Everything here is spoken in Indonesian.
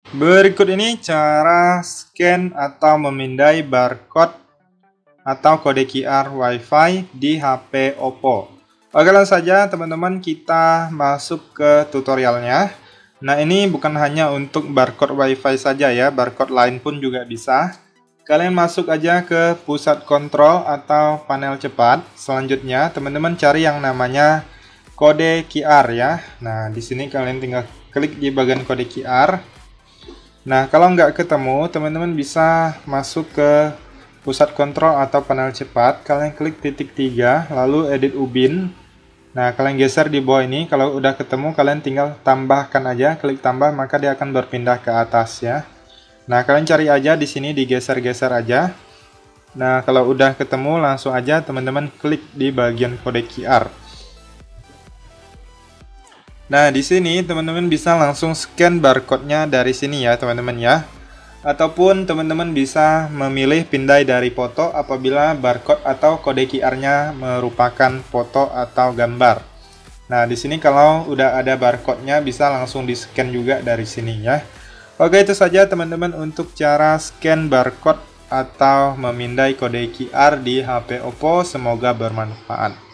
Berikut ini cara scan atau memindai barcode atau kode QR WiFi di HP Oppo. Oke, langsung saja teman-teman kita masuk ke tutorialnya. Nah, ini bukan hanya untuk barcode WiFi saja ya, barcode lain pun juga bisa. Kalian masuk aja ke pusat kontrol atau panel cepat. Selanjutnya teman-teman cari yang namanya kode QR ya. Nah, di sini kalian tinggal klik di bagian kode QR. Nah, kalau nggak ketemu, teman-teman bisa masuk ke pusat kontrol atau panel cepat. Kalian klik titik 3, lalu edit ubin. Nah, kalian geser di bawah ini. Kalau udah ketemu, kalian tinggal tambahkan aja. Klik tambah, maka dia akan berpindah ke atas ya. Nah, kalian cari aja di sini, digeser-geser aja. Nah, kalau udah ketemu, langsung aja teman-teman klik di bagian kode QR. Nah, di sini teman-teman bisa langsung scan barcode-nya dari sini ya, teman-teman ya. Ataupun teman-teman bisa memilih pindai dari foto apabila barcode atau kode QR-nya merupakan foto atau gambar. Nah, di sini kalau udah ada barcode-nya bisa langsung di-scan juga dari sini ya. Oke, itu saja teman-teman untuk cara scan barcode atau memindai kode QR di HP Oppo. Semoga bermanfaat.